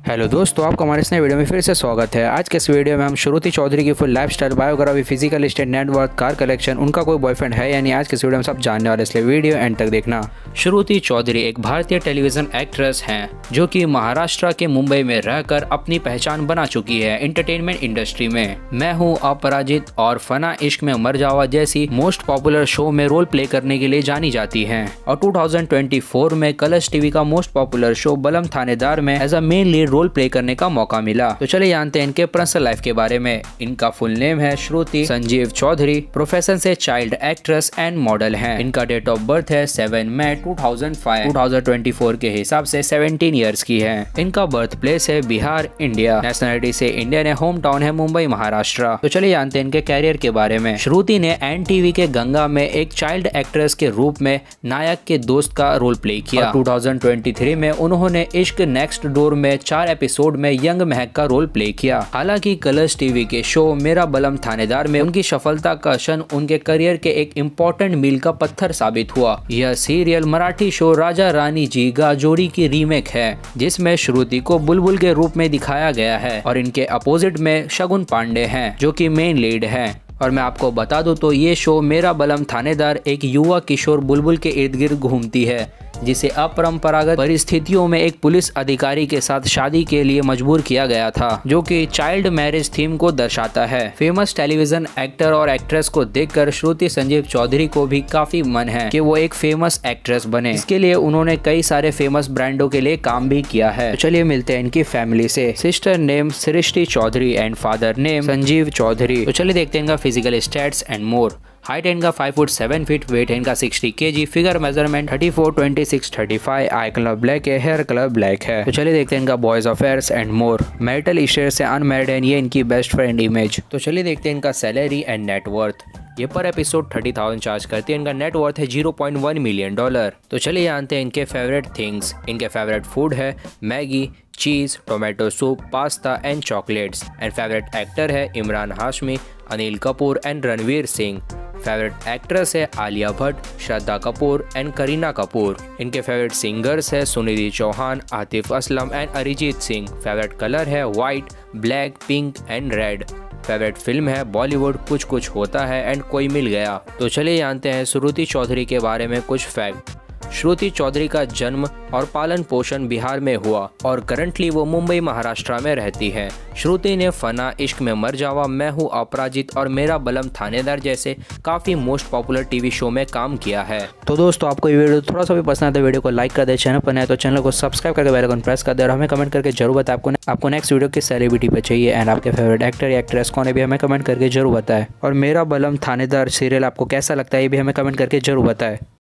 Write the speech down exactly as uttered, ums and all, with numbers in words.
Hello दोस्तों, आपका हमारे इस नए वीडियो में फिर से स्वागत है। आज के इस वीडियो में हम श्रुति चौधरी की full lifestyle, biography, physical state, network, car collection, उनका कोई बॉयफ्रेंड है या नहीं, आज के इस वीडियो में सब जानने वाले, इसलिए वीडियो एंड तक देखना। श्रुति चौधरी एक भारतीय टेलीविजन एक्ट्रेस हैं जो कि महाराष्ट्र के मुंबई में रहकर अपनी पहचान बना चुकी है एंटरटेनमेंट इंडस्ट्री में। मैं हूँ अपराजित और फना इश्क में मर जावा जैसी मोस्ट पॉपुलर शो में रोल प्ले करने के लिए जानी जाती हैं और दो हज़ार चौबीस में कलर्स टीवी का most popular show Balam Thanedar में as a main lead role play करने का मौका मिला। तो चलिए जानते हैं इनके पर्सनल लाइफ के बारे में। इनका फुल नेम है श्रुति संजीव चौधरी। प्रोफेशन से चाइल्ड एक्ट्रेस एंड मॉडल हैं। इनका डेट ऑफ बर्थ है सात मई दो हज़ार पाँच दो हज़ार चौबीस के हिसाब से सत्रह इयर्स की है। इनका बर्थ प्लेस है बिहार, इंडिया। नेशनलिटी से इंडियन है। होम टाउन है मुंबई, महाराष्ट्र। तो चलिए जानते हैं इनके कैरियर के बारे में। श्रुति ने एन टीवी के गंगा में एक चाइल्ड एक्ट्रेस के रूप में नायक के दोस्त का रोल प्ले किया। दो हज़ार तेईस में उन्होंने इश्क नेक्स्ट डोर में चार एपिसोड में यंग महक का रोल प्ले किया। हालांकि कलर्स टीवी के शो मेरा बलम थानेदार में उनकी सफलता का क्षण उनके करियर के एक इम्पोर्टेंट मील का पत्थर साबित हुआ। यह सीरियल मराठी शो राजा रानी जी गा जोड़ी की रीमेक है, जिसमें श्रुति को बुलबुल के रूप में दिखाया गया है और इनके अपोजिट में शगुन पांडे हैं जो कि मेन लीड हैं। और मैं आपको बता दूं तो ये शो मेरा बलम थानेदार एक युवा किशोर बुलबुल के इर्द गिर्द घूमती है, जिसे अपरंपरागत परिस्थितियों में एक पुलिस अधिकारी के साथ शादी के लिए मजबूर किया गया था, जो कि चाइल्ड मैरिज थीम को दर्शाता है। फेमस टेलीविजन एक्टर और एक्ट्रेस को देखकर श्रुति संजीव चौधरी को भी काफी मन है कि वो एक फेमस एक्ट्रेस बने। इसके लिए उन्होंने कई सारे फेमस ब्रांडों के लिए काम भी किया है। तो चलिए मिलते हैं इनकी फैमिली से। Sister name Srishti Chaudhary and father name Sanjeev Chaudhary. तो चलिए देखते हैं इनका physical stats and more. Height इनका five foot seven feet, weight इनका sixty KG, figure measurement thirty four, twenty six, thirty five, eye colour black है, हेयर कलर ब्लैक है। तो चलिए देखते हैं इनका boys affairs and more. Marital status से अनमैरिड है, ये इनकी बेस्ट फ्रेंड इमेज। तो चलिए देखते हैं इनका सैलरी एंड नेटवर्थ। ये पर एपिसोड थर्टी थाउजेंड चार्ज करती है। इनका नेटवर्थ है zero point one million dollar. तो चलिए जानते हैं इनके फेवरेट थिंग्स। इनके फेवरेट फूड है Maggi, cheese, tomato soup, pasta and chocolates. And favourite actor है Emraan Hashmi, Anil Kapoor and Ranveer Singh. Favourite actress है आलिया भट्ट, श्रद्धा कपूर एंड करीना कपूर। इनके फेवरेट सिंगर्स है Sunidhi Chauhan, Atif Aslam and Arijit Singh. Favourite colour है white, black, pink and red. Favourite film है बॉलीवुड कुछ कुछ होता है एंड कोई मिल गया। तो चलिए जानते हैं श्रुति चौधरी के बारे में कुछ फैक्ट। श्रुति चौधरी का जन्म और पालन पोषण बिहार में हुआ और करंटली वो मुंबई, महाराष्ट्र में रहती है। श्रुति ने फना, इश्क में मर जावा, मैं हूँ अपराजित और मेरा बलम थानेदार जैसे काफी मोस्ट पॉपुलर टीवी शो में काम किया है। तो दोस्तों, आपको ये वीडियो थोड़ा सा भी पसंद है तो वीडियो को लाइक कर दे, चैनल पर नए तो चैनल को सब्सक्राइब करके बेल आइकन प्रेस कर दे और हमें कमेंट करके जरूर बताएं आपको आपको नेक्स्ट वीडियो किस सेलिब्रिटी पे चाहिए एंड आपके फेवरेट एक्टर या एक्ट्रेस कौन है भी हमें कमेंट करके जरूर बताएं। और मेरा बलम थानेदार सीरियल आपको कैसा लगता है ये भी हमें कमेंट करके जरूर बताएं।